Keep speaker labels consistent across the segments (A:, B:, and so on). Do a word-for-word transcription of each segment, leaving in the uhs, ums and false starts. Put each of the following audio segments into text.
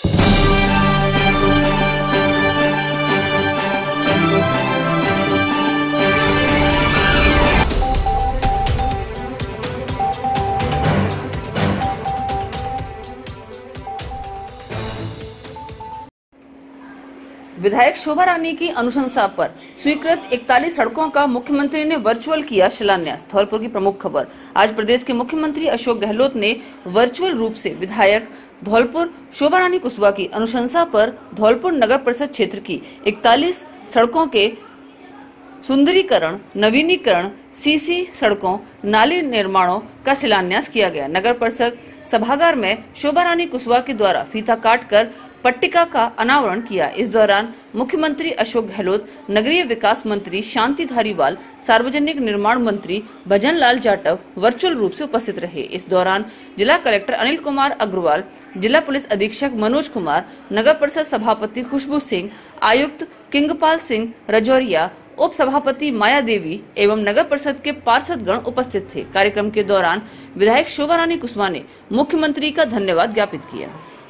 A: विधायक शोभा रानी की अनुशंसा पर स्वीकृत इकतालीस सड़कों का मुख्यमंत्री ने वर्चुअल किया शिलान्यास। धौलपुर की प्रमुख खबर। आज प्रदेश के मुख्यमंत्री अशोक गहलोत ने वर्चुअल रूप से विधायक धौलपुर शोभा रानी कुशवाहा की अनुशंसा पर धौलपुर नगर परिषद क्षेत्र की इकतालीस सड़कों के सुंदरीकरण, नवीनीकरण, सीसी सड़कों, नाली निर्माणों का शिलान्यास किया गया। नगर परिषद सभागार में शोभा रानी कुशवाहा के द्वारा फीता काटकर पट्टिका का अनावरण किया। इस दौरान मुख्यमंत्री अशोक गहलोत, नगरीय विकास मंत्री शांति धारीवाल, सार्वजनिक निर्माण मंत्री भजन लाल जाटव वर्चुअल रूप से उपस्थित रहे। इस दौरान जिला कलेक्टर अनिल कुमार अग्रवाल, जिला पुलिस अधीक्षक मनोज कुमार, नगर परिषद सभापति खुशबू सिंह, आयुक्त किंगपाल सिंह रजौरिया, उप सभापति माया देवी एवं नगर परिषद के पार्षदगण उपस्थित थे। कार्यक्रम के दौरान विधायक शोभा रानी कुशवाहा ने मुख्यमंत्री का धन्यवाद ज्ञापित किया।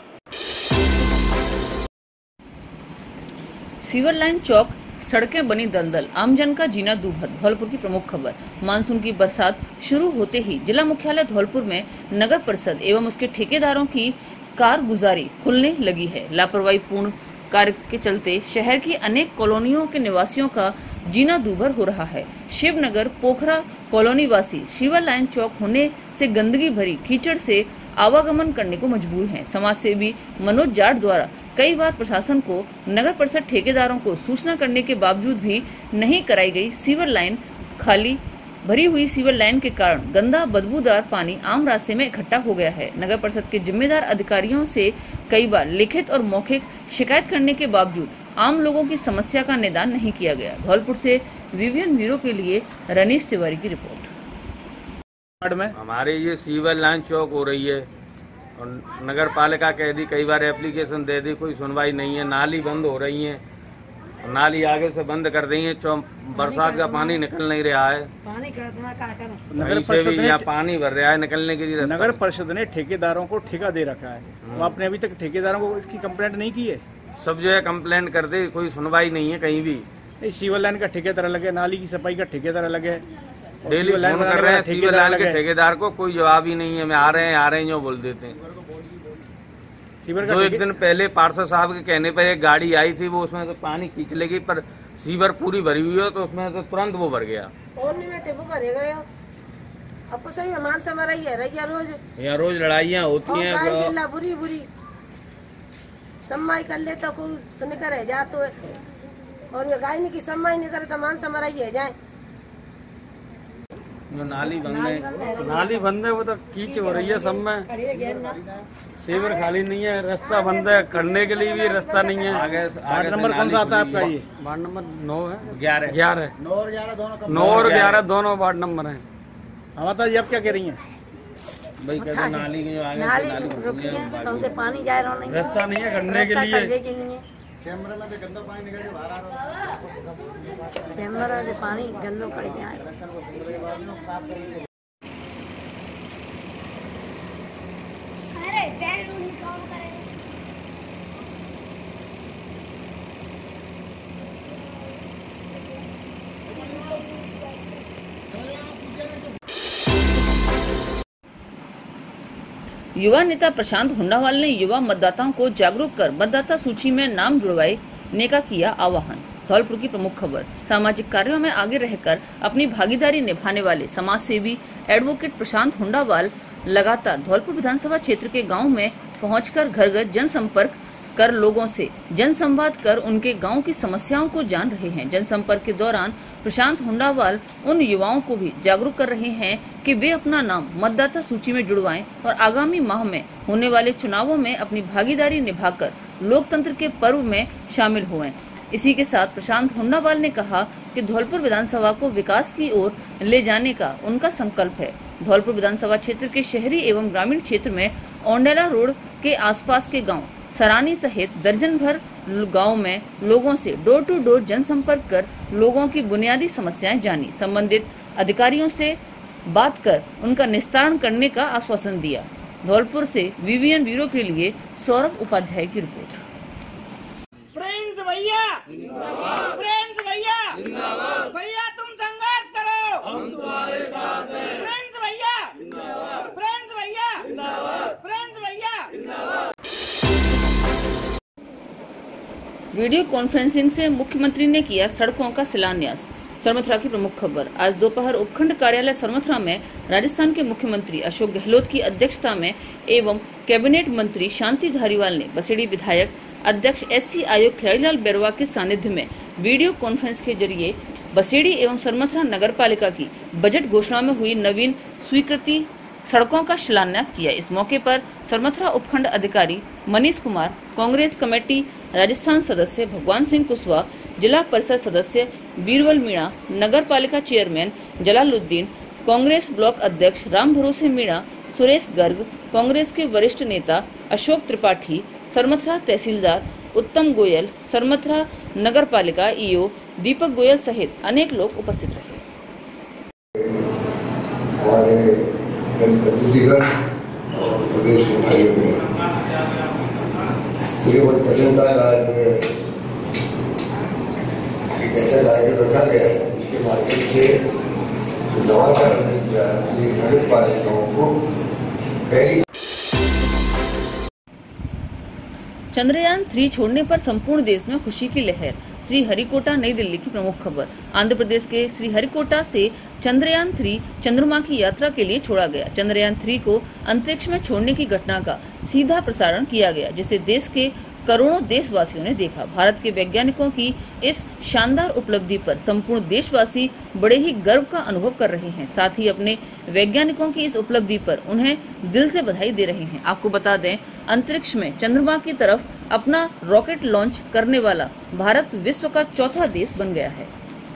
A: सीवर लाइन चौक सड़कें बनी दलदल, आमजन का जीना दूभर। धौलपुर की प्रमुख खबर। मानसून की बरसात शुरू होते ही जिला मुख्यालय धौलपुर में नगर परिषद एवं उसके ठेकेदारों की कारगुजारी खुलने लगी है। लापरवाही पूर्ण कार्य के चलते शहर की अनेक कॉलोनियों के निवासियों का जीना दूभर हो रहा है। शिवनगर पोखरा कॉलोनी वासी सीवर लाइन चौक होने से गंदगी भरी कीचड़ से आवागमन करने को मजबूर हैं। समाज सेवी मनोज जाट द्वारा कई बार प्रशासन को, नगर परिषद ठेकेदारों को सूचना करने के बावजूद भी नहीं कराई गई सीवर लाइन खाली भरी हुई सीवर लाइन के कारण गंदा बदबूदार पानी आम रास्ते में इकट्ठा हो गया है। नगर परिषद के जिम्मेदार अधिकारियों से कई बार लिखित और मौखिक शिकायत करने के बावजूद आम लोगों की समस्या का निदान नहीं किया गया। धौलपुर से विवियन ब्यूरो के लिए रनीश तिवारी की रिपोर्ट।
B: हमारे ये सीवर लाइन चौक हो रही है और नगर पालिका कह दी, कई बार एप्लीकेशन दे दी, कोई सुनवाई नहीं है। नाली बंद हो रही है, नाली आगे से बंद कर दी है। बरसात का पानी निकल नहीं रहा है, नगर परिषद यहाँ पानी भर रहा है, निकलने के लिए
C: नगर परिषद ने ठेकेदारों को ठेका दे रखा है। तो आपने अभी तक ठेकेदारों को इसकी कंप्लेंट नहीं की है?
B: सब जो है कंप्लेंट कर दे, कोई सुनवाई नहीं है कहीं भी।
C: सीवर लाइन का ठेकेदार अलग है, नाली की सफाई का ठेकेदार अलग है।
B: डेली फोन कर रहे हैं सीवर लाइन के ठेकेदार को, कोई जवाब ही नहीं है। मैं आ रहे हैं आ रहे हैं जो बोल देते हैं। दो एक दिन पहले पार्षद साहब के कहने पर एक गाड़ी आई थी, वो उसमें तो पानी खींच लेगी, पर सीवर पूरी भरी हुई है तो उसमें से तुरंत वो भर गया। यहाँ रोज लड़ाइयाँ होती हैं,
D: बुरी बुरी सम्माई कर ले तो सुनकर है जा तो, और गाय की सम्माई नहीं करे तो मान समराई है जाए।
B: जो नाली बंद है,
C: नाली बंद है, वो तो कीच हो रही है सब में। सीवर खाली नहीं है, रास्ता बंद है, करने के लिए भी रास्ता नहीं है।
B: आगे
C: वार्ड नंबर कौन सा आता है आपका? ये वार्ड नंबर नौ है,
B: ग्यारह
C: ग्यारह नौ और ग्यारह दोनों वार्ड नंबर है। माता जी आप क्या कह रही हैं?
B: भाई कहते नाली के जो आगे
D: नाली
B: नाली
D: रुकी है, तो पानी जा रहा नहीं,
C: रास्ता नहीं है करने के लिए।
D: कैमरा में गंदा पानी निकल के बाहर आ रहा है, कैमरा से पानी गंदो पड़ गया है। अरे बैल नहीं काम करे।
A: युवा नेता प्रशांत हुंडावाल ने युवा मतदाताओं को जागरूक कर मतदाता सूची में नाम जुड़वाने का किया आह्वान। धौलपुर की प्रमुख खबर। सामाजिक कार्यों में आगे रहकर अपनी भागीदारी निभाने वाले समाज सेवी एडवोकेट प्रशांत हुंडावाल लगातार धौलपुर विधानसभा क्षेत्र के गाँव में पहुंचकर घर घर जनसंपर्क कर लोगों से जनसंवाद कर उनके गांव की समस्याओं को जान रहे हैं। जनसंपर्क के दौरान प्रशांत हुंडावाल उन युवाओं को भी जागरूक कर रहे हैं कि वे अपना नाम मतदाता सूची में जुड़वाएं और आगामी माह में होने वाले चुनावों में अपनी भागीदारी निभाकर लोकतंत्र के पर्व में शामिल हुए। इसी के साथ प्रशांत हुंडावाल ने कहा कि धौलपुर विधानसभा को विकास की ओर ले जाने का उनका संकल्प है। धौलपुर विधानसभा क्षेत्र के शहरी एवं ग्रामीण क्षेत्र में ओंडेला रोड के आसपास के गाँव सरानी सहित दर्जन भर गाँव में लोगों से डोर टू डोर जनसंपर्क कर लोगों की बुनियादी समस्याएं जानी, संबंधित अधिकारियों से बात कर उनका निस्तारण करने का आश्वासन दिया। धौलपुर से विवियन ब्यूरो के लिए सौरभ उपाध्याय की रिपोर्ट।
E: प्रिंस भैया प्रिंस भैया भैया तुम संघर्ष करो, हम तुम्हारे साथ हैं। प्रिंस भैया प्रिंस भैया प्रिंस भैया।
A: वीडियो कॉन्फ्रेंसिंग से मुख्यमंत्री ने किया सड़कों का शिलान्यास। सरमथुरा की प्रमुख खबर। आज दोपहर उपखंड कार्यालय सरमथुरा में राजस्थान के मुख्यमंत्री अशोक गहलोत की अध्यक्षता में एवं कैबिनेट मंत्री शांति धारीवाल ने बसेड़ी विधायक अध्यक्ष एससी आयोग खिलाड़ीलाल बैरवा के सानिध्य में वीडियो कॉन्फ्रेंस के जरिए बसेड़ी एवं सरमथुरा नगर पालिका की बजट घोषणा में हुई नवीन स्वीकृति सड़कों का शिलान्यास किया। इस मौके पर सरमथुरा उपखंड अधिकारी मनीष कुमार, कांग्रेस कमेटी राजस्थान सदस्य भगवान सिंह कुशवाहा, जिला परिषद सदस्य बीरबल मीणा, नगर पालिका चेयरमैन जलालुद्दीन, कांग्रेस ब्लॉक अध्यक्ष राम भरोसे मीणा, सुरेश गर्ग, कांग्रेस के वरिष्ठ नेता अशोक त्रिपाठी, सरमथुरा तहसीलदार उत्तम गोयल, सरमथुरा नगर पालिका ईओ दीपक गोयल सहित अनेक लोग उपस्थित रहे।
F: जनप्रतिनिधिगण और प्रदेश के भाइयों ने केवल एजेंडा आज एक ऐसा टारगेट रखा गया है जिसके माध्यम से नवाचार किया नगर पालिकाओं को पहली।
A: चंद्रयान थ्री छोड़ने पर संपूर्ण देश में खुशी की लहर। श्री हरिकोटा नई दिल्ली की प्रमुख खबर। आंध्र प्रदेश के श्री हरिकोटा से चंद्रयान थ्री चंद्रमा की यात्रा के लिए छोड़ा गया। चंद्रयान थ्री को अंतरिक्ष में छोड़ने की घटना का सीधा प्रसारण किया गया, जिसे देश के करोड़ों देशवासियों ने देखा। भारत के वैज्ञानिकों की इस शानदार उपलब्धि पर संपूर्ण देशवासी बड़े ही गर्व का अनुभव कर रहे हैं। साथ ही अपने वैज्ञानिकों की इस उपलब्धि पर उन्हें दिल से बधाई दे रहे हैं। आपको बता दें, अंतरिक्ष में चंद्रमा की तरफ अपना रॉकेट लॉन्च करने वाला भारत विश्व का चौथा देश बन गया है।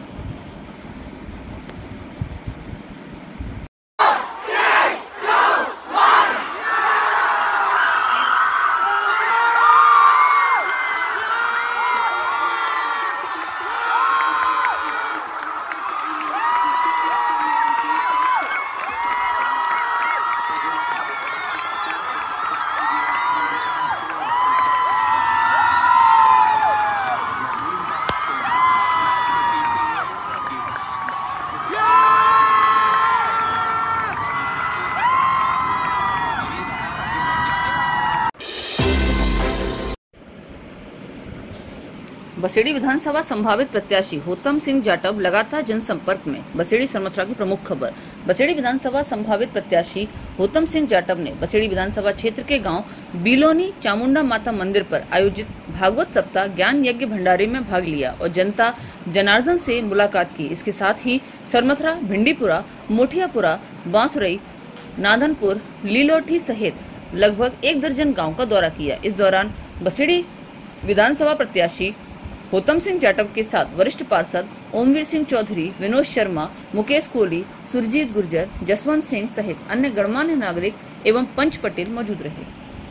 A: बसेड़ी विधानसभा संभावित प्रत्याशी होतम सिंह जाटव लगातार जनसंपर्क में। बसेड़ी सरमथुरा की प्रमुख खबर। बसेड़ी विधानसभा संभावित प्रत्याशी होतम सिंह जाटव ने बसेड़ी विधानसभा क्षेत्र के गांव बिलोनी चामुंडा माता मंदिर पर आयोजित भागवत सप्ताह ज्ञान यज्ञ भंडारे में भाग लिया और जनता जनार्दन से मुलाकात की। इसके साथ ही सरमथुरा, भिंडीपुरा, मोठियापुरा, बांसुरई, नादनपुर, लीलोठी सहित लगभग एक दर्जन गाँव का दौरा किया। इस दौरान बसेड़ी विधानसभा प्रत्याशी होतम सिंह जाटव के साथ वरिष्ठ पार्षद ओमवीर सिंह चौधरी, विनोद शर्मा, मुकेश कोहली, सुरजीत गुर्जर, जसवंत सिंह सहित अन्य गणमान्य नागरिक एवं पंच पटेल मौजूद रहे।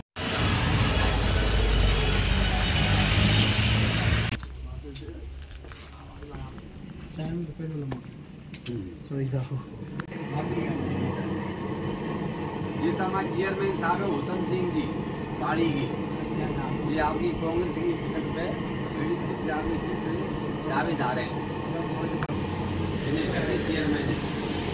G: ये हमारे चेयरमैन साहब है होतम सिंह जी पाड़ी की, ये आपकी कांग्रेस की टिकट पे दावेदार हैं, चेयरमैन है।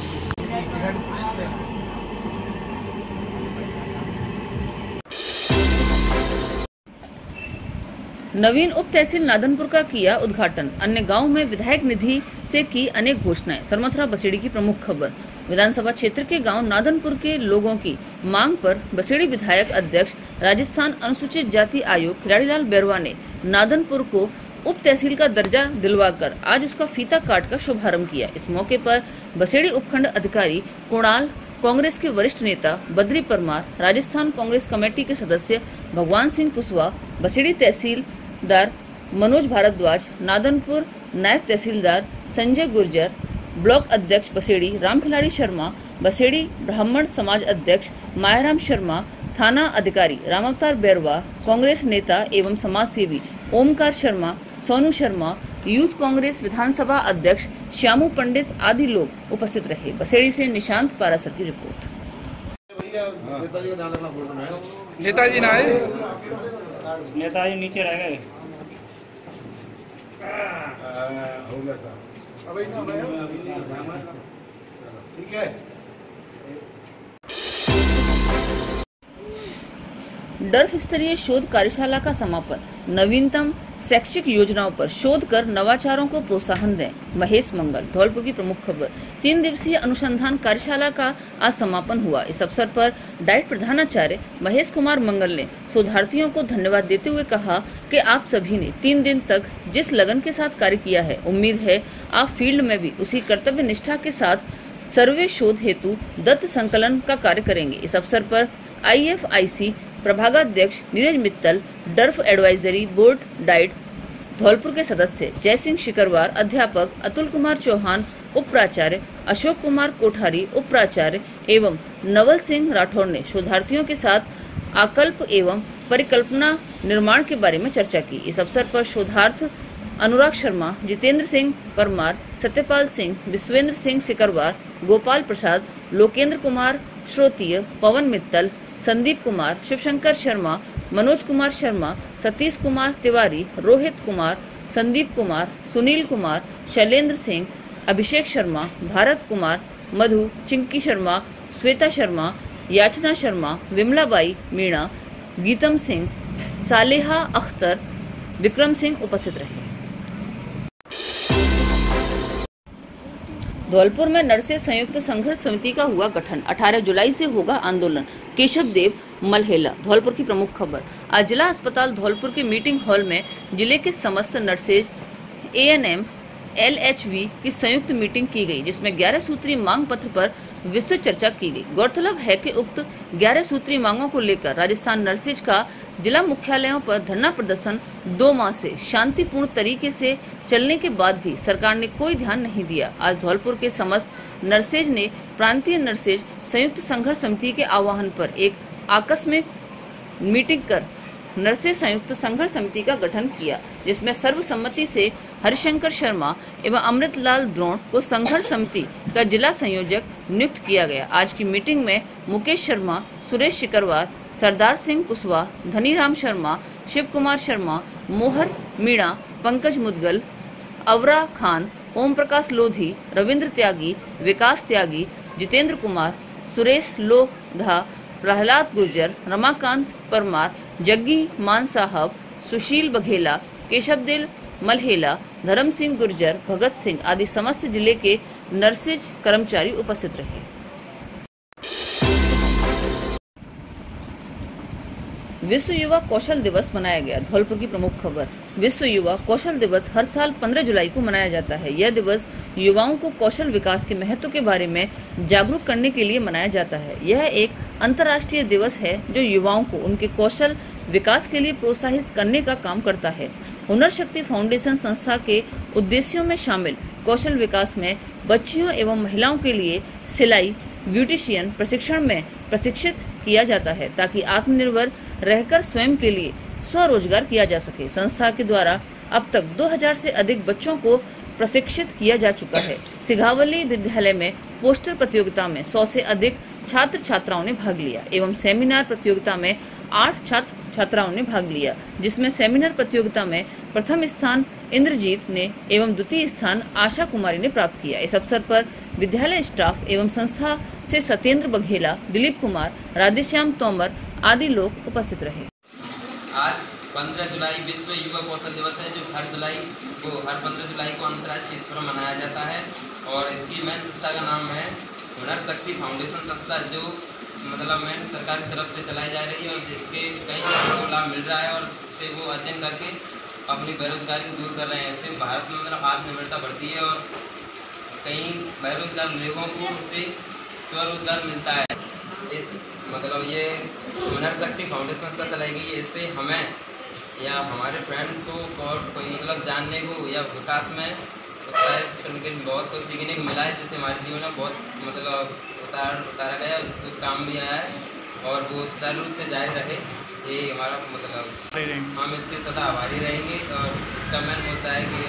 A: नवीन उप तहसील नादनपुर का किया उद्घाटन। अन्य गांव में विधायक निधि से की अनेक घोषणाएं। सरमथुरा बसेड़ी की प्रमुख खबर। विधानसभा क्षेत्र के गांव नादनपुर के लोगों की मांग पर बसेड़ी विधायक अध्यक्ष राजस्थान अनुसूचित जाति आयोग खिलाड़ीलाल बैरवा ने नादनपुर को उप तहसील का दर्जा दिलवाकर आज उसका फीता काट कर शुभारंभ किया। इस मौके पर बसेड़ी उपखंड अधिकारी कुणाल, कांग्रेस के वरिष्ठ नेता बद्री परमार, राजस्थान कांग्रेस कमेटी के सदस्य भगवान सिंह कुशवाहा, बसेड़ी तहसीलदार मनोज भारद्वाज, नादनपुर नायब तहसीलदार संजय गुर्जर, ब्लॉक अध्यक्ष बसेड़ी रामखिलाड़ी शर्मा, बसेड़ी ब्राह्मण समाज अध्यक्ष मायाराम शर्मा, थाना अधिकारी रामावतार बैरवा, कांग्रेस नेता एवं समाजसेवी ओमकार शर्मा, सोनू शर्मा, यूथ कांग्रेस विधानसभा अध्यक्ष श्यामू पंडित आदि लोग उपस्थित रहे। बसेड़ी से निशांत पारासर की रिपोर्ट।
C: नेताजी ना आए,
H: नेताजी नीचे रह गए।
F: हो गया साहब, ठीक है।
A: डर्फ स्तरीय शोध कार्यशाला का समापन। नवीनतम शैक्षिक योजनाओं पर शोध कर नवाचारों को प्रोत्साहन दें, महेश मंगल। धौलपुर की प्रमुख खबर। तीन दिवसीय अनुसंधान कार्यशाला का आज समापन हुआ। इस अवसर पर डाइट प्रधानाचार्य महेश कुमार मंगल ने शोधार्थियों को धन्यवाद देते हुए कहा कि आप सभी ने तीन दिन तक जिस लगन के साथ कार्य किया है, उम्मीद है आप फील्ड में भी उसी कर्तव्य निष्ठा के साथ सर्वे शोध हेतु दत्त संकलन का कार्य करेंगे। इस अवसर पर आई एफ आई सी प्रभागाध्यक्ष नीरज मित्तल, डर्फ एडवाइजरी बोर्ड डाइट धौलपुर के सदस्य जय सिंह शिकरवार, अध्यापक अतुल कुमार चौहान, उप प्राचार्य अशोक कुमार कोठारी, उप प्राचार्य एवं नवल सिंह राठौर ने शोधार्थियों के साथ आकल्प एवं परिकल्पना निर्माण के बारे में चर्चा की। इस अवसर पर शोधार्थ अनुराग शर्मा, जितेंद्र सिंह परमार, सत्यपाल सिंह, विश्वेंद्र सिंह सिकरवार, गोपाल प्रसाद, लोकेंद्र कुमार श्रोतीय, पवन मित्तल, संदीप कुमार, शिवशंकर शर्मा, मनोज कुमार शर्मा, सतीश कुमार तिवारी, रोहित कुमार, संदीप कुमार, सुनील कुमार, शैलेंद्र सिंह, अभिषेक शर्मा, भारत कुमार, मधु, चिंकी शर्मा, श्वेता शर्मा, याचना शर्मा, विमलाबाई मीणा, गीतम सिंह, सालेहा अख्तर, विक्रम सिंह उपस्थित रहे। धौलपुर में नर्से संयुक्त संघर्ष समिति का हुआ गठन। अठारह जुलाई से होगा आंदोलन। केशव देव मलहेला। धौलपुर की प्रमुख खबर। आज जिला अस्पताल धौलपुर के मीटिंग हॉल में जिले के समस्त nurses, A N M, L H V की संयुक्त मीटिंग की गई, जिसमें ग्यारह सूत्री मांग पत्र पर विस्तृत चर्चा की गई। गौरतलब है कि उक्त ग्यारह सूत्री मांगों को लेकर राजस्थान नर्सेज का जिला मुख्यालयों पर धरना प्रदर्शन दो माह से शांतिपूर्ण तरीके से चलने के बाद भी सरकार ने कोई ध्यान नहीं दिया। आज धौलपुर के समस्त नर्सेज ने प्रांतीय नर्सेज संयुक्त संघर्ष समिति के आह्वान पर एक आकस्मिक मीटिंग कर नर्सेज संयुक्त संघर्ष समिति का गठन किया, जिसमें सर्वसम्मति से हरिशंकर शर्मा एवं अमृतलाल द्रोण को संघर्ष समिति का जिला संयोजक नियुक्त किया गया। आज की मीटिंग में मुकेश शर्मा, सुरेश शिकरवार, सरदार सिंह कुशवाहा, धनीराम शर्मा, शिव कुमार शर्मा, मोहर मीणा, पंकज मुदगल, अवरा खान, ओम प्रकाश लोधी, रविंद्र त्यागी, विकास त्यागी, जितेंद्र कुमार, सुरेश लोधा, प्रहलाद गुर्जर, रमाकांत परमार, जग्गी मान साहब, सुशील बघेला, केशवदेव मलहेला, धर्म सिंह गुर्जर, भगत सिंह आदि समस्त जिले के नर्सेज कर्मचारी उपस्थित रहे। विश्व युवा कौशल दिवस मनाया गया। धौलपुर की प्रमुख खबर। विश्व युवा कौशल दिवस हर साल पंद्रह जुलाई को मनाया जाता है। यह दिवस युवाओं को कौशल विकास के महत्व के बारे में जागरूक करने के लिए मनाया जाता है। यह एक अंतर्राष्ट्रीय दिवस है जो युवाओं को उनके कौशल विकास के लिए प्रोत्साहित करने का काम करता है। हुनर शक्ति फाउंडेशन संस्था के उद्देश्यों में शामिल कौशल विकास में बच्चियों एवं महिलाओं के लिए सिलाई, ब्यूटिशियन प्रशिक्षण में प्रशिक्षित किया जाता है, ताकि आत्मनिर्भर रहकर स्वयं के लिए स्वरोजगार किया जा सके। संस्था के द्वारा अब तक दो हज़ार से अधिक बच्चों को प्रशिक्षित किया जा चुका है। सिघावली विद्यालय में पोस्टर प्रतियोगिता में सौ से अधिक छात्र छात्राओं ने भाग लिया एवं सेमिनार प्रतियोगिता में आठ छात्र छात्राओं ने भाग लिया, जिसमें सेमिनार प्रतियोगिता में प्रथम स्थान इंद्रजीत ने एवं द्वितीय स्थान आशा कुमारी ने प्राप्त किया। इस अवसर पर विद्यालय स्टाफ एवं संस्था से सत्येंद्र बघेला, दिलीप कुमार, राधेश्याम तोमर आदि लोग उपस्थित रहे।
I: आज पंद्रह जुलाई विश्व युवा कौशल दिवस है, जो हर जुलाई को हर पंद्रह जुलाई को अंतर्राष्ट्रीय स्तर पर मनाया जाता है। और इसकी मेन संस्था का नाम है हुनर शक्ति फाउंडेशन संस्था, जो मतलब मेन सरकार की तरफ से चलाई जा रही है और जिसके कई लोगों को लाभ मिल रहा है और इससे वो अध्ययन करके अपनी बेरोजगारी को दूर कर रहे हैं। इससे भारत में मतलब आत्मनिर्भरता बढ़ती है और कई बेरोजगार लोगों को इससे स्वरोजगार मिलता है। इस मतलब ये हुनर शक्ति फाउंडेशन संस्था चलाई गई है। इससे हमें या हमारे फ्रेंड्स को और कोई मतलब जानने को या विकास में उत्साहित करने के बहुत कुछ सीखने को मिला है, जिससे हमारे जीवन में बहुत मतलब उतार उतारा गया और जिससे काम भी आया है और वो सुचारू रूप से जारी रहे, ये हमारा मतलब हम इसके सदा आभारी रहेंगे। और इसका मेन होता है कि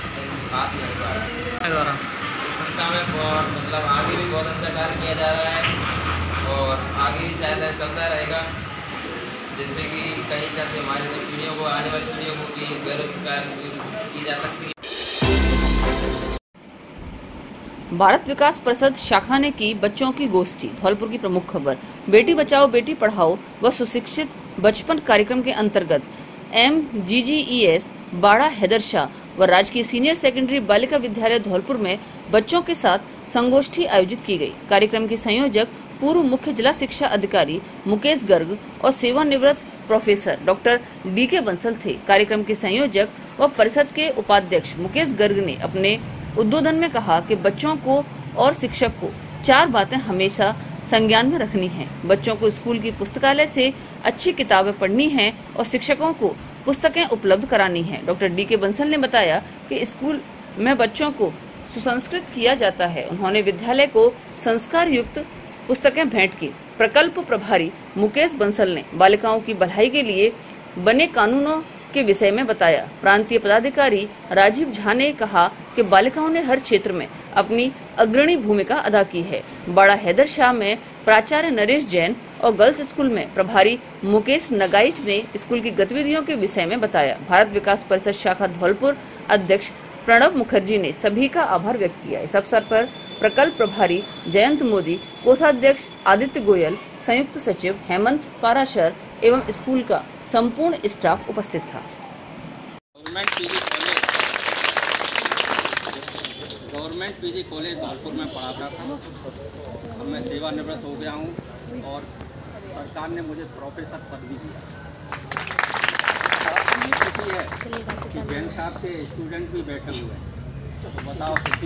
I: आत्मनिर्भर संस्था में और मतलब आगे भी बहुत अच्छा कार्य किया जा रहा है और आगे भी शायद चलता रहेगा। जिससे कि कहीं जैसे हमारे जो पीढ़ियों को आने वाली पीढ़ियों को भी बेरोजगार की जा सकती है।
A: भारत विकास परिषद शाखा ने की बच्चों की गोष्ठी। धौलपुर की प्रमुख खबर। बेटी बचाओ बेटी पढ़ाओ व सुशिक्षित बचपन कार्यक्रम के अंतर्गत एम जी जी ई एस बाड़ा हैदरशाह व राजकीय सीनियर सेकेंडरी बालिका विद्यालय धौलपुर में बच्चों के साथ संगोष्ठी आयोजित की गई। कार्यक्रम के संयोजक पूर्व मुख्य जिला शिक्षा अधिकारी मुकेश गर्ग और सेवानिवृत्त प्रोफेसर डॉक्टर डी के बंसल थे। कार्यक्रम के संयोजक व परिषद के उपाध्यक्ष मुकेश गर्ग ने अपने उद्बोधन में कहा कि बच्चों को और शिक्षक को चार बातें हमेशा संज्ञान में रखनी है। बच्चों को स्कूल की पुस्तकालय से अच्छी किताबें पढ़नी हैं और शिक्षकों को पुस्तकें उपलब्ध करानी हैं। डॉक्टर डी के बंसल ने बताया कि स्कूल में बच्चों को सुसंस्कृत किया जाता है। उन्होंने विद्यालय को संस्कार युक्त पुस्तकें भेंट की। प्रकल्प प्रभारी मुकेश बंसल ने बालिकाओं की भलाई के लिए बने कानूनों के विषय में बताया। प्रांतीय पदाधिकारी राजीव झा ने कहा कि बालिकाओं ने हर क्षेत्र में अपनी अग्रणी भूमिका अदा की है। बाड़ा हैदरशाह में प्राचार्य नरेश जैन और गर्ल्स स्कूल में प्रभारी मुकेश नगाइच ने स्कूल की गतिविधियों के विषय में बताया। भारत विकास परिषद शाखा धौलपुर अध्यक्ष प्रणव मुखर्जी ने सभी का आभार व्यक्त किया। इस अवसर पर प्रकल्प प्रभारी जयंत मोदी, कोषाध्यक्ष आदित्य गोयल, संयुक्त सचिव हेमंत पाराशर एवं स्कूल का संपूर्ण स्टाफ उपस्थित था।
J: Government PG college government PG college Dholpur में पढ़ाता था। अब मैं सेवानिवृत्त हो गया हूँ और सरकार ने मुझे प्रोफेसर पद भी दिया। खुशी है कि बेन साहब के स्टूडेंट भी बैठे हुए हैं। तो बताओ कितनी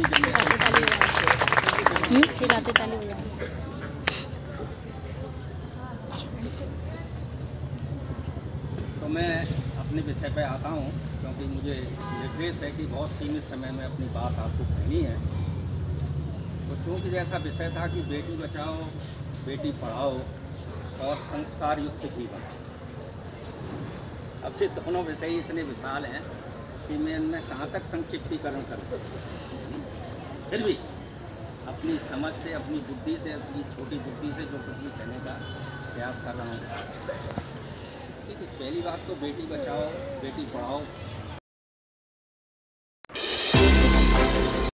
J: तो मैं अपने विषय पे आता हूँ क्योंकि मुझे निर्देश है कि बहुत सीमित समय में अपनी बात आपको कहनी है। तो चूँकि जैसा विषय था कि बेटी बचाओ बेटी पढ़ाओ और संस्कार युक्त जीवन, अब से दोनों विषय इतने विशाल हैं कि मैं इनमें कहाँ तक संक्षिप्तीकरण कर सकता। फिर भी अपनी समझ से, अपनी बुद्धि से, अपनी छोटी बुद्धि से जो कुछ भी कहने का प्रयास कर रहा हूँ। ठीक है, पहली बात तो बेटी बचाओ बेटी पढ़ाओ